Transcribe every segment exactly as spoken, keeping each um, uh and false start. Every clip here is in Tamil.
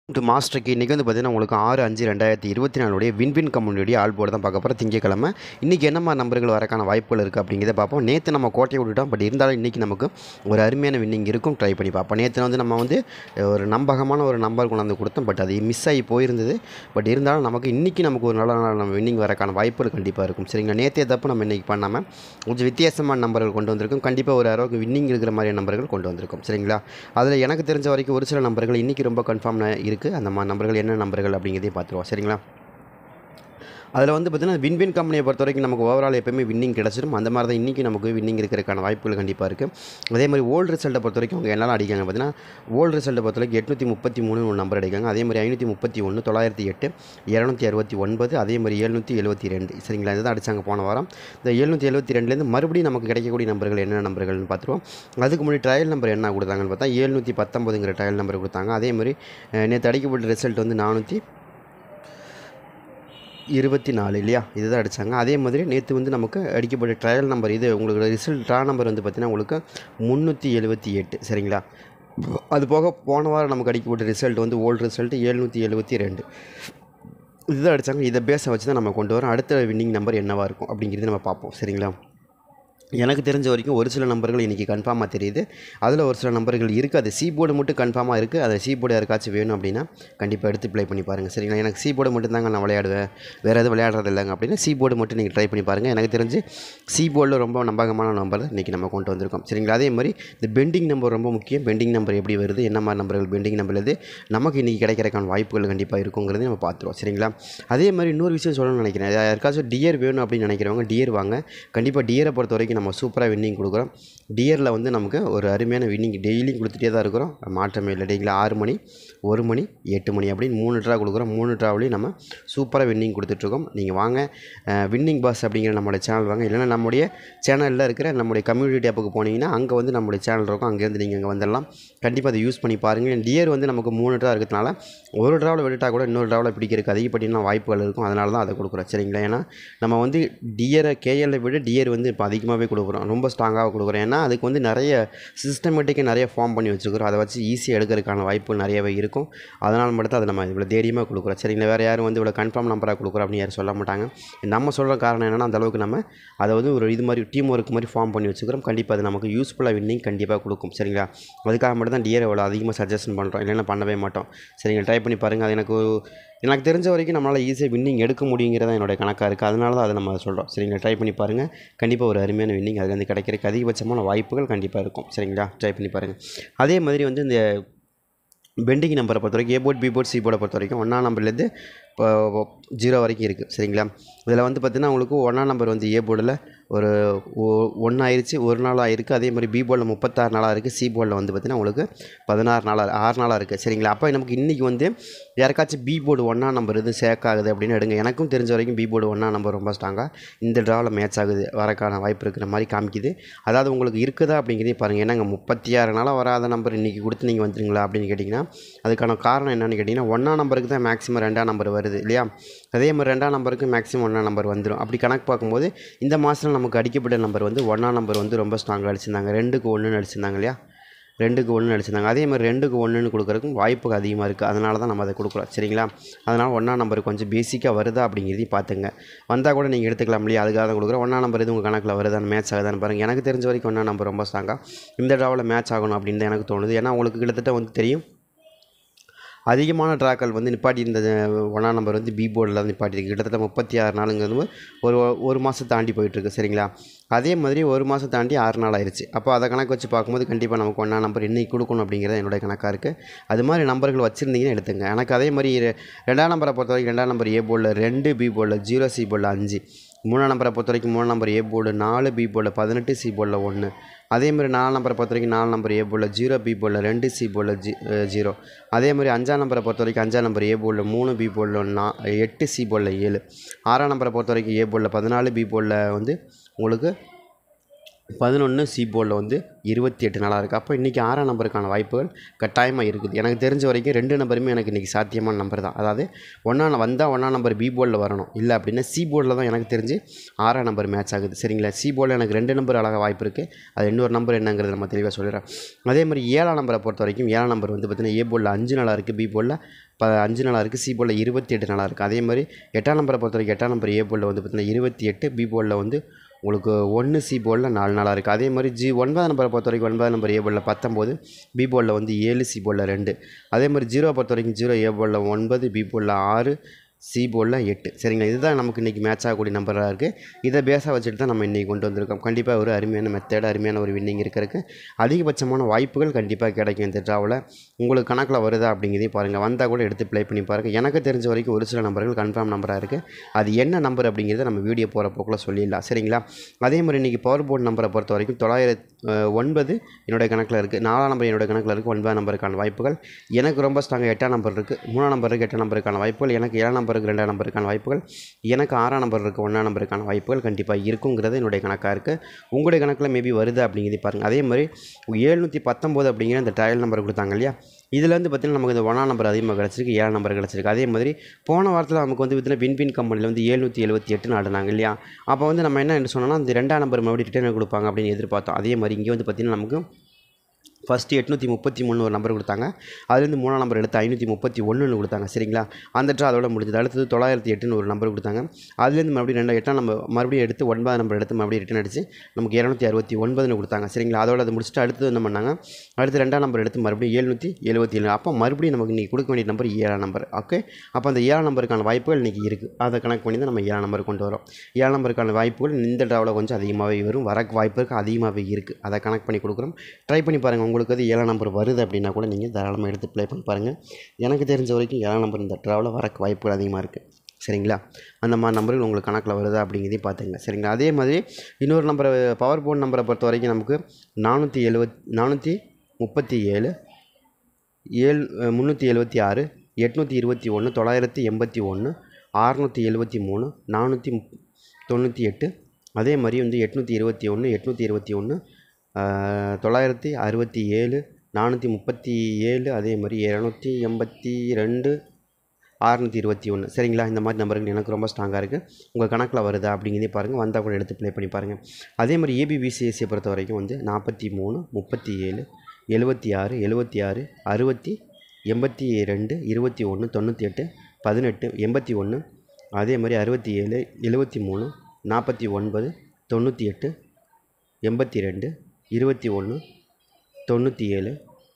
டு மாஸ்டர் கீ இன்றைக்கி வந்து பார்த்தீங்கன்னா உங்களுக்கு ஆறு அஞ்சு ரெண்டாயிரத்தி இருபத்தி நாலுடைய வின்வின் கம்பெனியுடைய ஆல் போர்டு தான் பார்க்க போகிறோம் திங்கக்கிழமை. இன்றைக்கி என்னமா நம்பர்கள் வரக்கான வாய்ப்புகள் இருக்குது அப்படிங்கிறத பார்ப்போம். நேற்று நம்ம கோட்டையை விட்டுட்டோம், பட் இருந்தாலும் இன்றைக்கி நமக்கு ஒரு அருமையான வின்னிங் இருக்கும், ட்ரை பண்ணி பார்ப்போம். நேற்று வந்து நம்ம வந்து ஒரு நம்பகமான ஒரு நம்பர் கொண்டு வந்து கொடுத்தோம், பட் அது மிஸ் ஆகி போயிருந்தது. பட் இருந்தாலும் நமக்கு இன்றைக்கி நமக்கு ஒரு நல்ல நாள் நம்ம வின்னிங் வரக்கான வாய்ப்புகள் கண்டிப்பாக இருக்கும். சரிங்களா, நேற்றே தப்பு நம்ம இன்றைக்கி பண்ணாமல் கொஞ்சம் வித்தியாசமான நம்பர்கள் கொண்டு வந்திருக்கும். கண்டிப்பாக ஒரு அளவுக்கு வின்னிங் இருக்கிற மாதிரியான நம்பர்கள் கொண்டு வந்திருக்கும். சரிங்களா, அதில் எனக்கு தெரிஞ்ச வரைக்கும் ஒரு சில நம்பர்கள் இன்றைக்கி ரொம்ப கன்ஃபார்ம் இருக்குது. அந்த மாதிரி நம்பர்கள் என்ன நம்பர்கள் அப்படிங்கிறதையும் பார்த்துருவோம். சரிங்களா, அதில் வந்து பார்த்திங்கன்னா வின்வின் கம்பெனியை பொறுத்த வரைக்கும் நமக்கு ஓவரால் எப்போயுமே வின்னிங் கிடச்சிடும். அந்த மாதிரி தான் இன்றைக்கி நமக்கு வின்னிங் இருக்கிறதுக்கான வாய்ப்புகள் கண்டிப்பாக இருக்குது. அதே மாதிரி ஓல்டு ரிசல்ட்டை பொறுத்த வரைக்கும் அவங்க என்னெல்லாம் அடிக்காங்க பார்த்தீங்கன்னா, ஓல்டு ரிசல்ட்டை பொறுத்த வரைக்கும் எட்நூற்றி முப்பத்தி மூணு ஒரு நம்பர் அடிக்காங்க. அதே மாதிரி ஐநூற்றி முப்பத்தி ஒன்று தொள்ளாயிரத்தி எட்டு இரநூத்தி அறுபத்தி ஒன்பது அதே மாதிரி எழுநூற்றி எழுபத்தி ரெண்டு சரிங்களா, இதுதான் அடித்தாங்க போன வாரம். இந்த எழுநூற்றி எழுபத்தி ரெண்டுலேருந்து மறுபடியும் நமக்கு கிடைக்கக்கூடிய நம்பர்கள் என்ன நம்பர்கள்னு பார்த்துருவோம். அதுக்கு முன்னாடி ட்ரையல் நம்பர் என்ன கொடுத்தாங்கன்னு பார்த்தா எழுநூற்றி பத்தொம்பதுங்கிற ட்ரையல் நம்பர் கொடுத்தாங்க. அதே மாதிரி நேற்று அடிக்கப்பட்ட ரிசல்ட் வந்து நானூற்றி இருபத்தி நாலு இல்லையா, இதுதான் அடித்தாங்க. அதே மாதிரி நேற்று வந்து நமக்கு அடிக்கப்பட்ட ட்ரையல் நம்பர் இது உங்களுக்கு ரிசல்ட் ட்ரா நம்பர் வந்து பார்த்திங்கன்னா உங்களுக்கு முந்நூற்றி எழுபத்தி எட்டு சரிங்களா. அது போக போன வாரம் நமக்கு அடிக்கப்பட்ட ரிசல்ட் வந்து ஓல்டு ரிசல்ட் எழுநூற்றி எழுபத்தி ரெண்டு இதுதான் அடித்தாங்க. இதை பேஸை வச்சு தான் நம்ம கொண்டு வரோம். அடுத்த வின்னிங் நம்பர் என்னவாக இருக்கும் அப்படிங்கிறது நம்ம பார்ப்போம். சரிங்களா, எனக்கு தெரிஞ்ச வரைக்கும் ஒரு சில நம்பர்கள் இன்றைக்கி கன்ஃபார்மாக தெரியுது. அதில் ஒரு சில நம்பர்கள் இருக்குது. அது சி போர்டு மட்டும் கன்ஃபார்மாக இருக்குது. அதை சி போர்டு யாருக்காச்சும் வேணும் அப்படின்னா கண்டிப்பாக எடுத்து ப்ளே பண்ணி பாருங்கள். சரிங்களா, எனக்கு சி போர்டு மட்டும் தாங்க நான் விளையாடுவேன், வேறு எதுவும் விளையாடுறது இல்லைங்க அப்படின்னா சி போர்டு மட்டும் நீங்கள் ட்ரை பண்ணி பாருங்கள். எனக்கு தெரிஞ்சு சி போர்டில் ரொம்ப நம்பகமான நம்பர் இன்றைக்கி நம்ம கொண்டு வந்திருக்கோம். சரிங்களா, அதே மாதிரி இந்த பெண்டிங் நம்பர் ரொம்ப முக்கியம். பெண்டிங் நம்பர் எப்படி வருது, என்ன மாதிரி நம்பர்கள் பெண்டிங் நம்பர் எது நமக்கு இன்றைக்கி கிடைக்கிறக்கான வாய்ப்புகள் கண்டிப்பாக இருக்குங்கிறது நம்ம பார்த்துருவோம். சரிங்களா, அதே மாதிரி இன்னொரு விஷயம் சொல்லணும்னு நினைக்கிறேன். யாருக்காச்சும் டியர் வேணும் அப்படின்னு நினைக்கிறவங்க டியர் வாங்க. கண்டிப்பாக டியரை பொறுத்த வரைக்கும் நம்ம சூப்பராக வின்னிங் கொடுக்குறோம். டியரில் வந்து நமக்கு ஒரு அருமையான வின்னிங் டெய்லியும் கொடுத்துட்டே தான் இருக்கிறோம், மாற்றமே இல்லை. டெய்லியில் ஆறு மணி ஒரு மணி எட்டு மணி அப்படின்னு மூணு ட்ரா கொடுக்குறோம். மூணு ட்ராவிலையும் நம்ம சூப்பராக வின்னிங் கொடுத்துட்ருக்கோம். நீங்கள் வாங்க, வின்னிங் பாஸ் அப்படிங்கிற நம்மளுடைய சேனல் வாங்க. இல்லைனா நம்முடைய சேனலில் இருக்கிற நம்முடைய கம்யூனிட்டி ஆப்புக்கு போனீங்கன்னா அங்கே வந்து நம்மளுடைய சேனல் இருக்கும், அங்கேருந்து நீங்கள் அங்கே வந்துடலாம். கண்டிப்பாக அதை யூஸ் பண்ணி பாருங்கள். டியர் வந்து நமக்கு மூணு ட்ரா இருக்கிறதுனால ஒரு ட்ராவில் விட்டுட்டால் கூட இன்னொரு ட்ராவில் பிடிக்கிறதுக்கு அதிகப்படியான வாய்ப்புகள் இருக்கும். அதனால தான் அதை கொடுக்குறோம். சரிங்களா, ஏன்னா நம்ம வந்து டியரை கேஎல்லை விட டியர் வந்து இப்போ அதிகமாகவே கொடுக்குறோம், ரொம்ப ஸ்ட்ராங்காக கொடுக்குறோம். ஏன்னா அதுக்கு வந்து நிறைய சிஸ்டமேட்டிக்காக நிறைய ஃபார்ம் பண்ணி வச்சுக்கிறோம். அதை வச்சு ஈஸியாக எடுக்கிறதுக்கான வாய்ப்புகள் நிறையவே இருக்கும். அதனால் மட்டும் தான் அதை நம்ம இவ்வளோ தைரியமாக கொடுக்குறோம். சரிங்களா, வேறு யாரும் வந்து இவ்வளோ கன்ஃபார்ம் நம்பராக கொடுக்குறோம் அப்படின்னு யாரும் சொல்ல மாட்டாங்க. நம்ம சொல்கிற காரணம் என்னென்னா அந்தளவுக்கு நம்ம அதை வந்து ஒரு இது மாதிரி டீம் ஒர்க் மாதிரி ஃபார்ம் பண்ணி வச்சுக்கிறோம். கண்டிப்பாக அது நமக்கு யூஸ்ஃபுல்லாக வின்னிங் கண்டிப்பாக கொடுக்கும். சரிங்களா, அதுக்காக மட்டும் தான் டியர் எவ்வளோ அதிகமாக சஜஷன் பண்ணுறோம், இல்லைன்னா பண்ணவே மாட்டோம். சரிங்களா, ட்ரை பண்ணி பாருங்கள். அது எனக்கு எனக்கு தெரிஞ்ச வரைக்கும் நம்மளால் ஈஸியாக வின்னிங் எடுக்க முடியுங்கிறதா என்னோடய கணக்காக இருக்குது. அதனால தான் அதை நம்ம சொல்கிறோம். சரிங்களா, ட்ரை பண்ணி பாருங்கள். கண்டிப்பாக ஒரு அருமையான வின்னிங் அதுலேருந்து கிடைக்கிறதுக்கு அதிகபட்சமான வாய்ப்புகள் கண்டிப்பாக இருக்கும். சரிங்களா, ட்ரை பண்ணி பாருங்கள். அதே மாதிரி வந்து இந்த பெண்டிங் நம்பரை பொறுத்த வரைக்கும் A board B board C போர்டை பொறுத்த வரைக்கும் ஒன்றாம் நம்பர்லேருந்து இப்போ ஜீரோ வரைக்கும் இருக்குது. சரிங்களா, இதில் வந்து பார்த்திங்கன்னா உங்களுக்கு ஒன்றாம் நம்பர் வந்து ஏ போர்டில் ஒரு ஒன்று ஆயிடுச்சு, ஒரு நாள் ஆயிருக்கு. அதே மாதிரி பி போர்டில் முப்பத்தாறு நாளாக இருக்குது. சி போர்டில் வந்து பார்த்திங்கன்னா உங்களுக்கு பதினாறு நாளாக ஆறு நாளாக இருக்குது. சரிங்களா, அப்போ நமக்கு இன்றைக்கி வந்து யாருக்காச்சும் பி போர்டு ஒன்றாம் நம்பர் இது சேக் ஆகுது அப்படின்னு எடுங்க. எனக்கும் தெரிஞ்ச வரைக்கும் பி போர்டு ஒன்றாம் நம்பர் ரொம்ப ஸ்ட்ராங்காக இந்த ட்ராவில் மேட்ச் ஆகுது, வரக்கான வாய்ப்பு இருக்கிற மாதிரி காமிக்குது. அதாவது உங்களுக்கு இருக்குதா அப்படிங்கிறதையும் பாருங்கள். ஏன்னாங்க முப்பத்தி ஆறு நாளாக வராத நம்பர் இன்றைக்கி கொடுத்து நீங்கள் வந்துடுங்களா அப்படின்னு கேட்டிங்கன்னா அதுக்கான காரணம் என்னென்னு கேட்டிங்கன்னா ஒன்றாம் நம்பருக்கு தான் மேக்ஸிமம் ரெண்டாம் நம்பர் வருது இல்லையா. அதே மாதிரி ரெண்டாம் நம்பருக்கு மேக்ஸிமம் ஒன்றாம் நம்பர் வந்துடும். அப்படி கணக்கு பார்க்கும்போது இந்த மாதத்தில் நமக்கு அடிக்கப்பட்ட நம்பர் வந்து ஒன்றாம் நம்பர் வந்து ரொம்ப ஸ்ட்ராங்காக அடிச்சிருந்தாங்க. ரெண்டுக்கு ஒன்றுன்னு அடிச்சிருந்தாங்க இல்லையா, ரெண்டுக்கு ஒன்று அடிச்சிருந்தாங்க. அதே மாதிரி ரெண்டுக்கு ஒன்றுன்னு கொடுக்குறதுக்கும் வாய்ப்புகள் அதிகமாக இருக்குது. அதனால தான் நம்ம அதை கொடுக்குறோம். சரிங்களா, அதனால் ஒன்றாம் நம்பர் கொஞ்சம் பேசிக்காக வருதா அப்படிங்கிறதையும் பார்த்துங்க. வந்தால் கூட நீங்கள் எடுத்துக்கலாம் இல்லையா, அதுக்காக தான் கொடுக்குறோம். ஒன்றாம் நம்பர் எது உங்கள் கணக்கில் வருதான்னு மேட்ச் ஆகுதான்னு பாருங்கள். எனக்கு தெரிஞ்ச வரைக்கும் ஒன்றாம் நம்பர் ரொம்ப ஸ்ட்ராங்காக இந்த ட்ராவில் மேட்ச் ஆகணும் அப்படின்னு தான் எனக்கு தோணுது. ஏன்னா உங்களுக்கு கிட்டத்தட்ட வந்து தெரியும் அதிகமான ட்ராக்கள் வந்து நிப்பாட்டி இருந்தது ஒன்றாம் நம்பர் வந்து பி போர்டில் வந்து நிப்பாட்டிருக்கு. கிட்டத்தட்ட முப்பத்தி ஆறு நாளுங்கிறது ஒரு ஒரு மாதம் தாண்டி போயிட்டுருக்கு. சரிங்களா, அதே மாதிரி ஒரு மாதம் தாண்டி ஆறு நாள் ஆயிடுச்சு. அப்போ அதை கணக்கு வச்சு பார்க்கும்போது கண்டிப்பாக நமக்கு ஒன்றாம் நம்பர் இன்றைக்கி கொடுக்கணும் அப்படிங்கிறது என்னுடைய கணக்காக இருக்குது. அது மாதிரி நம்பர்கள் வச்சுருந்தீங்கன்னா எடுத்துங்க. எனக்கு அதே மாதிரி ரெண்டாம் நம்பரை பொறுத்த வரைக்கும் ரெண்டாம் நம்பர் ஏ போர்டில் ரெண்டு, பி போர்டில் ஜீரோ, சி போர்டில் அஞ்சு. மூணாம் நம்பரை பொறுத்த வரைக்கும் மூணாம் நம்பர் ஏ போர்டு நாலு, பி போர்டில் பதினெட்டு, சி போர்டில் ஒன்று. அதே மாதிரி நாலு நம்பரை பொறுத்த வரைக்கும் நாலு நம்பர் ஏ போர்டில் ஜீரோ, பி போர்டில் ரெண்டு, சி போர்டில் ஜி ஜீரோ. அதே மாதிரி அஞ்சாம் நம்பரை பொறுத்த வரைக்கும் அஞ்சாம் நம்பர் ஏ போர்டில் மூணு, பி போர்டில் நா எட்டு, சி போர்டில் ஏழு. ஆறாம் நம்பரை பொறுத்த வரைக்கும் ஏ போர்டில் பதினாலு, பி போர்டில் வந்து உங்களுக்கு பதினொன்று சி போர்டில் வந்து இருபத்தி எட்டு நாளாக இருக்குது. அப்போ இன்றைக்கி ஆறாம் நம்பருக்கான வாய்ப்புகள் கட்டாயமாக இருக்குது. எனக்கு தெரிஞ்ச வரைக்கும் ரெண்டு நம்பருமே எனக்கு இன்றைக்கி சாத்தியமான நம்பர் தான். அதாவது ஒன்றா வந்தால் ஒன்றாம் நம்பர் பி போர்டில் வரணும், இல்லை அப்படின்னா சி போர்டில் தான் எனக்கு தெரிஞ்சு ஆறாம் நம்பர் மேட்ச் ஆகுது. சரிங்களா? சி போர்டில் எனக்கு ரெண்டு நம்பர் அழகாக வாய்ப்பு இருக்குது. அது இன்னொரு நம்பர் என்னங்கிறது நம்ம தெளிவாக சொல்லிடுறேன். அதே மாதிரி ஏழாம் நம்பரை பொறுத்த வரைக்கும் ஏழாம் நம்பர் வந்து பார்த்திங்கன்னா ஏ போர்டில் அஞ்சு நாளாக இருக்குது, பி போர்டில் ப அஞ்சு நாளாக இருக்குது, சி போர்டில் இருபத்தி எட்டு நாளாக இருக்குது. அதே மாதிரி எட்டாம் நம்பரை பொறுத்த வரைக்கும் எட்டாம் நம்பர் ஏ போர்டில் வந்து பார்த்திங்கன்னா இருபத்தி எட்டு, பி போர்டில் வந்து உங்களுக்கு ஒன்று, சி போர்டில் நாலு நாளாக இருக்குது. அதே மாதிரி ஜி ஒன்பதாம் நம்பரை பொறுத்த வரைக்கும் ஒன்பதாம் நம்பர் ஏ போர்டில் பத்தொம்போது, பி போர்டில் வந்து ஏழு, சி போர்டில் ரெண்டு. அதே மாதிரி ஜீரோ பொறுத்த வரைக்கும் ஜீரோ ஏ போர்டில் ஒன்பது, பி போர்டில் ஆறு, சி போர்டில் எட்டு. சரிங்களா? இதுதான் நமக்கு இன்றைக்கி மேட்ச் ஆகக்கூடிய நம்பராக இருக்குது. இதை பேஸாக வச்சுட்டு தான் நம்ம இன்றைக்கி கொண்டு வந்திருக்கோம். கண்டிப்பாக ஒரு அருமையான மெத்தேடு, அருமையான ஒரு வின்னிங் இருக்கிறதுக்கு அதிகபட்சமான வாய்ப்புகள் கண்டிப்பாக கிடைக்கும். இந்த ட்ராவில் உங்களுக்கு கணக்கில் வருதா அப்படிங்கிறதையும் பாருங்கள். வந்தால் கூட எடுத்து ப்ளே பண்ணி பாருங்கள். எனக்கு தெரிஞ்ச வரைக்கும் ஒரு சில நம்பர்கள் கன்ஃபார்ம் நம்பராக இருக்குது. அது என்ன நம்பர் அப்படிங்கிறத நம்ம வீடியோ போகிற போக்கில் சொல்லிடலாம். சரிங்களா? அதே மாதிரி இன்றைக்கி பவர் போர்டு நம்பரை பொறுத்த வரைக்கும் தொள்ளாயிரத்து ஒன்பது என்னுடைய கணக்கில் இருக்குது, நாலாம் நம்பர் என்னுடைய கணக்கில் இருக்குது, ஒன்பதாம் நம்பருக்கான வாய்ப்புகள் எனக்கு ரொம்ப ஸ்ட்ராங்காக எட்டாம் நம்பர் இருக்குது, மூணாம் நம்பருக்கு எட்டாம் நம்பருக்கான வாய்ப்புகள் எனக்கு, ஏழாம் நம்பருக்கு ரெண்டாம் நம்பருக்கான வாய்ப்புகள் எனக்கு, ஆறாம் நம்பர் இருக்குது, ஒன்றாம் நம்பருக்கான வாய்ப்புகள் கண்டிப்பாக இருக்குங்கிறது என்னுடைய கணக்காக இருக்குது. உங்களுடைய கணக்கில் மேபி வருது அப்படிங்கிறத பாருங்கள். அதே மாதிரி எழுநூற்றி பத்தொம்போது அப்படிங்கிற அந்த ட்ரையல் நம்பர் கொடுத்தாங்க இல்லையா, இதில் வந்து பார்த்திங்கன்னா நமக்கு இந்த ஒன்றாம் நம்பர் அதிகமாக கிடச்சிருக்கு, ஏழாம் நம்பர் கிடச்சிருக்கு. அதே மாதிரி போன வாரத்தில் நமக்கு வந்து பார்த்திங்கன்னா வின்பின் கம்பெனியில் வந்து எழுநூற்றி எழுபத்தி எட்டு நாடுனாங்க இல்லையா, அப்போ வந்து நம்ம என்ன சொன்னோம்னா இந்த ரெண்டாம் நம்பர் மறுபடியும் ரிட்டர்ன் கொடுப்பாங்க அப்படின்னு எதிர்பார்த்தோம். அதே மாதிரி இங்கே வந்து பார்த்திங்கன்னா நமக்கு ஃபஸ்ட்டு எட்நூற்றி முப்பத்தி மூணு ஒரு நம்பர் கொடுத்தாங்க, அதுலேருந்து மூணாம் நம்பர் எடுத்து ஐநூற்றி முப்பத்தி ஒன்றுன்னு கொடுத்தாங்க. சரிங்களா? அந்த ட்ரா அதோட முடிஞ்சது. அடுத்தது தொள்ளாயிரத்தி எட்டுன்னு ஒரு நம்பர் கொடுத்தாங்க, அதுலேருந்து மறுபடியும் ரெண்டு எட்டாம் நம்பர் மறுபடியும் எடுத்து ஒன்பதாம் நம்பர் எடுத்து மறுபடியும் ரிட்டன் அடித்து நமக்கு இரநூத்தி அறுபத்தி ஒன்பதுன்னு கொடுத்தாங்க. சரிங்களா? அதோட அதை முடிச்சுட்டு அடுத்தது என்ன பண்ணாங்க, அடுத்து ரெண்டாம் நம்பர் எடுத்து மறுபடியும் எழுநூற்றி எழுபத்தி ஏழு. அப்போ மறுபடியும் நமக்கு இன்றைக்கி கொடுக்க வேண்டிய நம்பர் ஏழாம் நம்பர். ஓகே, அப்போ அந்த ஏழாம் நம்பருக்கான வாய்ப்புகள் இன்றைக்கி இருக்குது. அதை கணக்கு பண்ணி தான் நம்ம ஏழாம் நம்பர் கொண்டு வரோம். ஏழாம் நம்பருக்கான வாய்ப்புகள் இந்த ட்ராவில் கொஞ்சம் அதிகமாகவே வரும், வரக்கு வாய்ப்புக்கு அதிகமாகவே இருக்குது. அதை கணக்கு பண்ணி கொடுக்குறோம். ட்ரை பண்ணி பாருங்கள். உங்களுக்கு அது ஏழாம் நம்பர் வருது அப்படின்னா கூட நீங்கள் தாராளமாக எடுத்து ப்ளே பண்ணி பாருங்கள். எனக்கு தெரிஞ்ச வரைக்கும் ஏழாம் நம்பர் இந்த ட்ராவில் வரக்கு வாய்ப்புகள் அதிகமாக இருக்குது. சரிங்களா? அந்த மாதிரி நம்பர்கள் உங்களுக்கு கணக்கில் வருதா அப்படிங்கிறதையும் பார்த்துங்க. சரிங்களா? அதே மாதிரி இன்னொரு நம்பரை பவர் போர்ட் நம்பரை பொறுத்த வரைக்கும் நமக்கு நானூற்றி எழுபத் நானூற்றி முப்பத்தி ஏழு ஏழு முந்நூற்றி எழுபத்தி ஆறு, எட்நூற்றி இருபத்தி ஒன்று, தொள்ளாயிரத்தி எண்பத்தி ஒன்று, அறுநூற்றி எழுபத்தி மூணு, நானூற்றி தொண்ணூற்றி எட்டு, அதே மாதிரி வந்து எட்நூற்றி இருபத்தி ஒன்று, எட்நூற்றி இருபத்தி ஒன்று, தொள்ளாயிரத்தி அறுபத்தி ஏழு, நானூற்றி முப்பத்தி ஏழு, அதே மாதிரி இரநூத்தி எண்பத்தி ரெண்டு, அறுநூற்றி இருபத்தி ஒன்று. சரிங்களா? இந்த மாதிரி நம்பர்கள் எனக்கு ரொம்ப ஸ்ட்ராங்காக இருக்குது. உங்கள் கணக்கில் வருதா அப்படிங்கிறதே பாருங்கள். வந்தால் கூட எடுத்து ப்ளே பண்ணி பாருங்கள். அதே மாதிரி ஏபிபிசிஎஸ்சியை பொறுத்த வரைக்கும் வந்து நாற்பத்தி மூணு, முப்பத்தி ஏழு, எழுபத்தி ஆறு, எழுபத்தி ஆறு, அறுபத்தி எண்பத்தி ரெண்டு, இருபத்தி ஒன்று, தொண்ணூற்றி எட்டு, பதினெட்டு, எண்பத்தி ஒன்று, அதே மாதிரி அறுபத்தி ஏழு, எழுபத்தி மூணு, நாற்பத்தி ஒன்பது, தொண்ணூற்றி எட்டு, எண்பத்தி ரெண்டு, இருபத்தி ஒன்று, தொண்ணூற்றி ஏழு,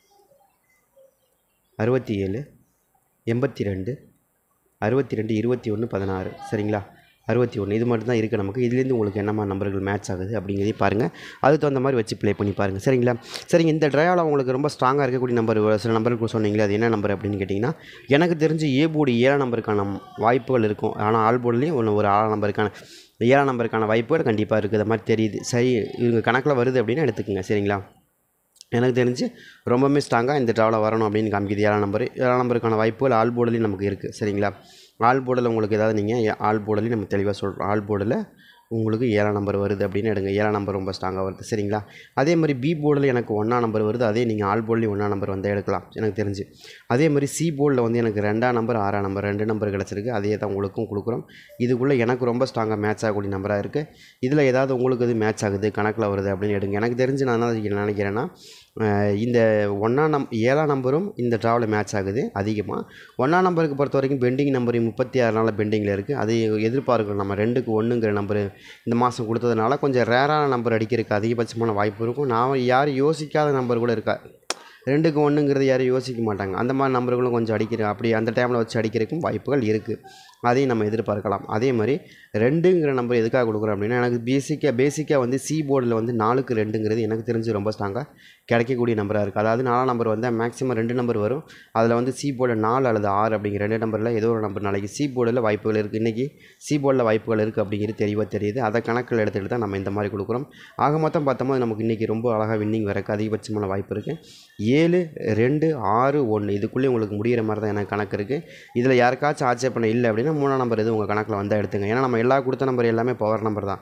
அறுபத்தி ஏழு, எண்பத்தி ரெண்டு, அறுபத்தி ரெண்டு, இருபத்தி ஒன்று, பதினாறு. சரிங்களா? அறுபத்தி ஒன்று இது மட்டும் தான் இருக்குது நமக்கு. இதுலேருந்து உங்களுக்கு என்னமா நம்பர்கள் மேட்ச் ஆகுது அப்படிங்கிறதையும் பாருங்கள். அதுக்கு தகுந்த மாதிரி வச்சு ப்ளே பண்ணி பாருங்கள். சரிங்களா? சரிங்க, இந்த ட்ரையாவில் உங்களுக்கு ரொம்ப ஸ்ட்ராங்காக இருக்கக்கூடிய நம்பர் சில நம்பருக்கு சொன்னீங்களே, அது என்ன நம்பர் அப்படின்னு கேட்டிங்கன்னா, எனக்கு தெரிஞ்சு ஏ போர்டு ஏழாம் நம்பருக்கான வாய்ப்புகள் இருக்கும். ஆனால் ஆல் போர்டுலேயும் ஒன்று ஒரு ஆறாம் நம்பருக்கான ஏழாம் நம்பருக்கான வாய்ப்புகள் கண்டிப்பாக இருக்குது. அது மாதிரி தெரியுது. சரி, இவங்க கணக்கில் வருது அப்படின்னு எடுத்துக்கோங்க. சரிங்களா? எனக்கு தெரிஞ்சு ரொம்பவுமே ஸ்ட்ராங்காக இந்த ட்ராவில் வரணும் அப்படின்னு காமிக்குது ஏழாம் நம்பர். ஏழாம் நம்பருக்கான வாய்ப்புகள் ஆல் போர்டுலேயும் நமக்கு இருக்குது. சரிங்களா? ஆல் போர்டில் உங்களுக்கு ஏதாவது நீங்கள் ஆல் போர்டுலேயும் நம்ம தெளிவாக சொல்கிறோம். ஆல் போர்டில் உங்களுக்கு ஏழாம் நம்பர் வருது அப்படின்னு எடுங்க. ஏழாம் நம்பர் ரொம்ப ஸ்ட்ராங்காக வருது. சரிங்களா? அதே மாதிரி பி போர்டில் எனக்கு ஒன்றாம் நம்பர் வருது. அதே நீங்கள் ஆல் போர்ட்லேயும் ஒன்றாம் நம்பர் வந்து எடுக்கலாம் எனக்கு தெரிஞ்சு. அதே மாதிரி சி போர்டில் வந்து எனக்கு ரெண்டாம் நம்பர், ஆறாம் நம்பர் ரெண்டு நம்பர் கிடச்சிருக்கு. அதே தான் உங்களுக்கும் கொடுக்குறோம். இதுக்குள்ளே எனக்கு ரொம்ப ஸ்ட்ராங்காக மேட்ச் ஆகக்கூடிய நம்பராக இருக்குது. இதில் ஏதாவது உங்களுக்கு இது மேட்ச் ஆகுது, கணக்கில் வருது அப்படின்னு எடுங்க. எனக்கு தெரிஞ்சு நான் என்ன நினைக்கிறேன்னா, இந்த ஒன்றாம் நம் ஏழாம் நம்பரும் இந்த ட்ராவில் மேட்ச் ஆகுது அதிகமாக. ஒன்றாம் நம்பருக்கு பொறுத்த வரைக்கும் பெண்டிங் நம்பர் முப்பத்தி ஆறு நாள் பெண்டிங்கில் இருக்குது. அதை எதிர்பார்க்கணும். நம்ம ரெண்டுக்கு ஒன்றுங்கிற நம்பர் இந்த மாதம் கொடுத்ததுனால கொஞ்சம் ரேரான நம்பர் அடிக்கிறதுக்கு அதிகபட்சமான வாய்ப்பு இருக்கும். நான் யாரும் யோசிக்காத நம்பர் கூட இருக்கா, ரெண்டுக்கு ஒன்றுங்கிறது யாரும் யோசிக்க மாட்டாங்க. அந்த மாதிரி நம்பர்களும் கொஞ்சம் அடிக்கிற அப்படி அந்த டைமில் வச்சு அடிக்கிறதுக்கும் வாய்ப்புகள் இருக்குது. அதையும் நம்ம எதிர்பார்க்கலாம். அதே மாதிரி ரெண்டுங்கிற நம்பர் எதுக்காக கொடுக்குறோம் அப்படின்னா, எனக்கு பேசிக்காக பேசிக்காக வந்து சி போர்டில் வந்து நாலுக்கு ரெண்டுங்கிறது எனக்கு தெரிஞ்சு ரொம்ப ஸ்ட்ராங்காக கிடைக்கக்கூடிய நம்பராக இருக்குது. அதாவது நாலாம் நம்பர் வந்து மேக்ஸிமம் ரெண்டு நம்பர் வரும். அதில் வந்து சி போர்டில் நாலு அல்லது ஆறு அப்படிங்கிற ரெண்டு நம்பரில் ஏதோ ஒரு நம்பர் நாளைக்கு சி போர்டில் வாய்ப்புகள் இருக்குது. இன்றைக்கி சி போர்டில் வாய்ப்புகள் இருக்குது அப்படிங்கிறது தெளிவாக தெரியுது. அதை கணக்கில் எடுத்துகிட்டு தான் நம்ம இந்த மாதிரி கொடுக்குறோம். ஆக மொத்தம் பார்த்தோம்னா நமக்கு இன்றைக்கி ரொம்ப அழகாக வின்னிங் வரக்கு அதிகபட்சமான வாய்ப்பு இருக்குது. ஏழு ரெண்டு ஆறு ஒன்று இதுக்குள்ளே உங்களுக்கு முடிகிற மாதிரி தான் எனக்கு கணக்கு இருக்குது. இதில் யாருக்காச்சும் ஆட்சேபனை இல்லை அப்படின்னா மூணாம் நம்பர் எதுவும் உங்கள் கணக்கில் வந்தால் எடுத்துங்க. ஏன்னா நம்ம எல்லா கொடுத்த நம்பர் எல்லாமே பவர் நம்பர் தான்.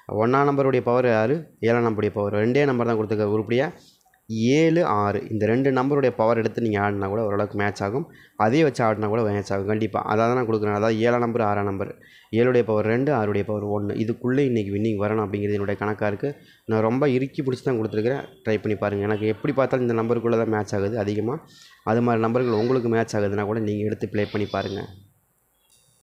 ஒன்றாம் நம்பருடைய பவர் யார், ஏழாம் நம்பருடைய பவர், ரெண்டே நம்பர் தான் கொடுத்துருக்க உருப்படியாக ஏழு ஆறு இந்த ரெண்டு நம்பருடைய பவர் எடுத்து நீங்கள் ஆடினா கூட ஓரளவுக்கு மேட்ச் ஆகும். அதே வச்சு ஆடினா கூட மேட்ச் ஆகும் கண்டிப்பாக. அதாவது நான் கொடுக்குறேன். அதாவது ஏழாம் நம்பர் ஆறாம் நம்பர், ஏழுடைய பவர் ரெண்டு, ஆறுடைய பவர் ஒன்று, இதுக்குள்ளே இன்றைக்கி வின்னிங் வரணும் அப்படிங்கிறது என்னுடைய கணக்காக இருக்குது. நான் ரொம்ப இறுக்கி பிடிச்சி தான் கொடுத்துருக்குறேன். ட்ரை பண்ணி பாருங்கள். எனக்கு எப்படி பார்த்தாலும் இந்த நம்பருக்குள்ளே தான் மேட்ச் ஆகுது அதிகமாக. அது மாதிரி நம்பர்கள் உங்களுக்கு மேட்ச் ஆகுதுன்னா கூட நீங்கள் எடுத்து ப்ளே பண்ணி பாருங்கள்.